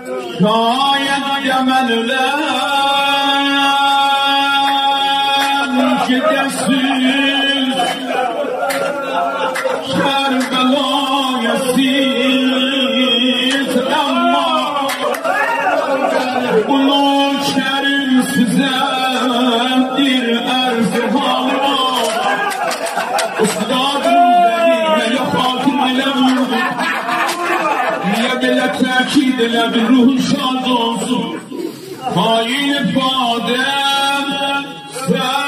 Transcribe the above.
şayet demenler gidersiz Kerbela'ya siz ama Ulu Kerim size bir erzihanı Üstadım benimle yafatım ile vurdu Niye böyle tekid ile bir ruhun şad olsun Hain ifadem